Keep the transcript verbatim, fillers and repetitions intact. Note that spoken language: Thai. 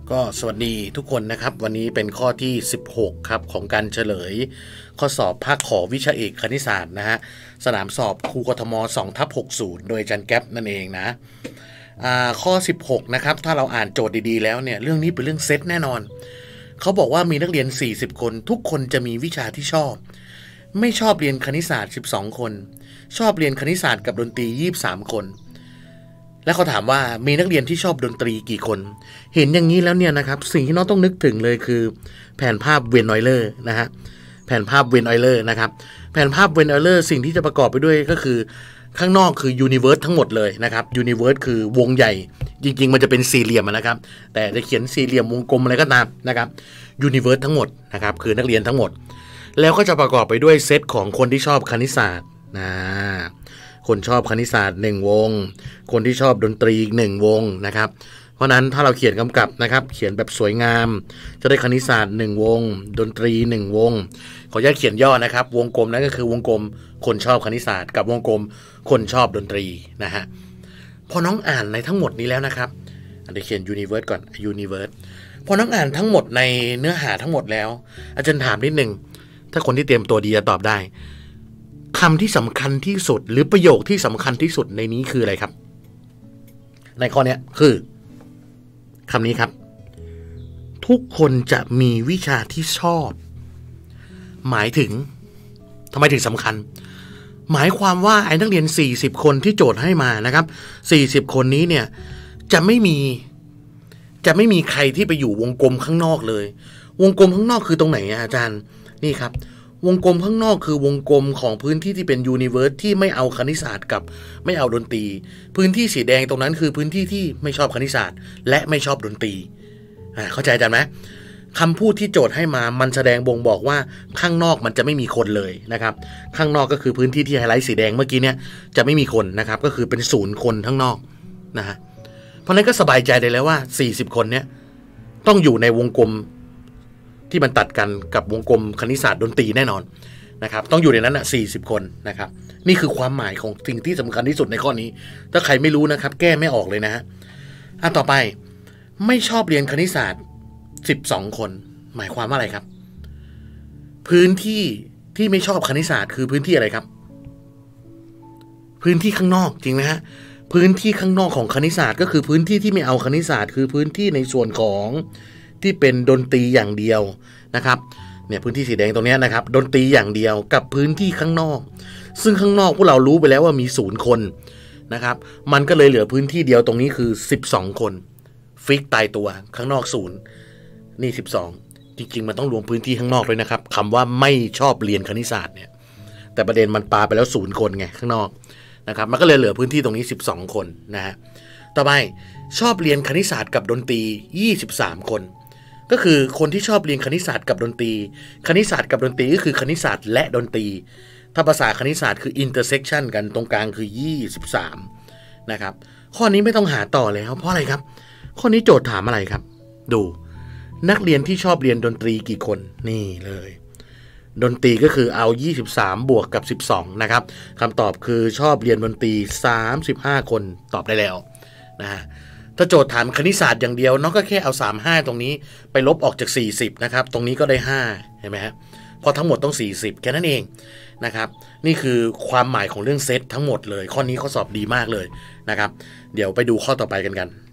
ก็สวัสดีทุกคนนะครับวันนี้เป็นข้อที่สิบหกครับของการเฉลยข้อสอบภาคขอวิชาเอกคณิตศาสตร์นะฮะสนามสอบครูกทม สองทับหกสิบ โดยอาจารย์แก๊ปนั่นเองนะอ่าข้อสิบหกนะครับถ้าเราอ่านโจทย์ดีๆแล้วเนี่ยเรื่องนี้เป็นเรื่องเซตแน่นอนเขาบอกว่ามีนักเรียนสี่สิบคนทุกคนจะมีวิชาที่ชอบไม่ชอบเรียนคณิตศาสตร์สิบสองคนชอบเรียนคณิตศาสตร์กับดนตรียี่สิบสามคนและเขาถามว่ามีนักเรียนที่ชอบดนตรีกี่คนเห็นอย่างนี้แล้วเนี่ยนะครับสิ่งที่น้องต้องนึกถึงเลยคือแผนภาพเวนออยเลอร์นะฮะแผนภาพเวนออยเลอร์นะครับแผนภาพเวนออยเลอร์สิ่งที่จะประกอบไปด้วยก็คือข้างนอกคือยูนิเวิร์สทั้งหมดเลยนะครับยูนิเวิร์สคือวงใหญ่จริงๆมันจะเป็นสี่เหลี่ยมนะครับแต่จะเขียนสี่เหลี่ยมวงกลมอะไรก็ตามนะครับยูนิเวิร์สทั้งหมดนะครับคือนักเรียนทั้งหมดแล้วก็จะประกอบไปด้วยเซตของคนที่ชอบคณิตศาสตร์นะคนชอบคณิตศาสตร์หนึ่งวงคนที่ชอบดนตรีอีกหนึ่งวงนะครับเพราะนั้นถ้าเราเขียนกำกับนะครับเขียนแบบสวยงามจะได้คณิตศาสตร์หนึ่งวงดนตรีหนึ่งวงขออนุญาตเขียนย่อนะครับวงกลมนั้นก็คือวงกลมคนชอบคณิตศาสตร์กับวงกลมคนชอบดนตรีนะฮะพอน้องอ่านในทั้งหมดนี้แล้วนะครับเดี๋ยวเขียน universe ก่อน universe พอน้องอ่านทั้งหมดในเนื้อหาทั้งหมดแล้วอาจารย์ถามนิดนึงถ้าคนที่เตรียมตัวดีจะตอบได้คำที่สำคัญที่สุดหรือประโยคที่สำคัญที่สุดในนี้คืออะไรครับในข้อนี้คือคำนี้ครับทุกคนจะมีวิชาที่ชอบหมายถึงทำไมถึงสำคัญหมายความว่าไอ้นักเรียนสี่สิบคนที่โจทย์ให้มานะครับสี่สิบคนนี้เนี่ยจะไม่มีจะไม่มีใครที่ไปอยู่วงกลมข้างนอกเลยวงกลมข้างนอกคือตรงไหนอาจารย์นี่ครับวงกลมข้างนอกคือวงกลมของพื้นที่ที่เป็นยูนิเวิร์สที่ไม่เอาคณิตศาสตร์กับไม่เอาดนตรีพื้นที่สีแดงตรงนั้นคือพื้นที่ที่ไม่ชอบคณิตศาสตร์และไม่ชอบดนตรีเข้าใจอาจารย์ไหมคำพูดที่โจทย์ให้มามันแสดงบ่งบอกว่าข้างนอกมันจะไม่มีคนเลยนะครับข้างนอกก็คือพื้นที่ที่ไฮไลท์สีแดงเมื่อกี้เนี่ยจะไม่มีคนนะครับก็คือเป็นศูนย์คนข้างนอกนะฮะเพราะนั้นก็สบายใจได้แล้วว่าสี่สิบคนเนี่ยต้องอยู่ในวงกลมที่มันตัดกันกับวงกลมคณิตศาสตร์ดนตรีแน่นอนนะครับต้องอยู่ในนั้นอ่ะสี่สิบคนนะครับนี่คือความหมายของสิ่งที่สำคัญที่สุดในข้อนี้ถ้าใครไม่รู้นะครับแก้ไม่ออกเลยนะฮะอ่ะต่อไปไม่ชอบเรียนคณิตศาสตร์สิบสองคนหมายความว่าอะไรครับพื้นที่ที่ไม่ชอบคณิตศาสตร์คือพื้นที่อะไรครับพื้นที่ข้างนอกจริงไหมฮะพื้นที่ข้างนอกของคณิตศาสตร์ก็คือพื้นที่ที่ไม่เอาคณิตศาสตร์คือพื้นที่ในส่วนของที่เป็นดนตรีอย่างเดียวนะครับเนี่ยพื้นที่สีแดงตรงนี้นะครับดนตรีอย่างเดียวกับพื้นที่ข้างนอกซึ่งข้างนอกพวกเรารู้ไปแล้วว่ามีศูนย์คนนะครับมันก็เลยเหลือพื้นที่เดียวตรงนี้คือสิบสองคนฟิกตายตัวข้างนอกศูนย์นี่สิบสองจริงๆมันต้องรวมพื้นที่ข้างนอกด้วยนะครับคำว่าไม่ชอบเรียนคณิตศาสตร์เนี่ยแต่ประเด็นมันปาไปแล้วศูนย์คนไงข้างนอกนะครับมันก็เลยเหลือพื้นที่ตรงนี้สิบสองคนนะฮะต่อไปชอบเรียนคณิตศาสตร์กับดนตรียี่สิบสามคนก็คือคนที่ชอบเรียนคณิตศาสตร์กับดนตรีคณิตศาสตร์กับดนตรีก็คือคณิตศาสตร์และดนตรีถ้าภาษาคณิตศาสตร์คือ intersection กันตรงกลางคือยี่สิบสามนะครับข้อนี้ไม่ต้องหาต่อแล้วเพราะอะไรครับข้อนี้โจทย์ถามอะไรครับดูนักเรียนที่ชอบเรียนดนตรีกี่คนนี่เลยดนตรีก็คือเอายี่สิบสามบวกกับสิบสองนะครับคำตอบคือชอบเรียนดนตรีสามสิบห้าคนตอบได้แล้วนะฮะถ้าโจทย์ถามคณิตศาสตร์อย่างเดียวน้องก็แค่เอาสามสิบห้าตรงนี้ไปลบออกจากสี่สิบนะครับตรงนี้ก็ได้ห้าเห็นไหมฮะเพราะทั้งหมดต้องสี่สิบแค่นั้นเองนะครับนี่คือความหมายของเรื่องเซตทั้งหมดเลยข้อนี้ข้อสอบดีมากเลยนะครับเดี๋ยวไปดูข้อต่อไปกันกัน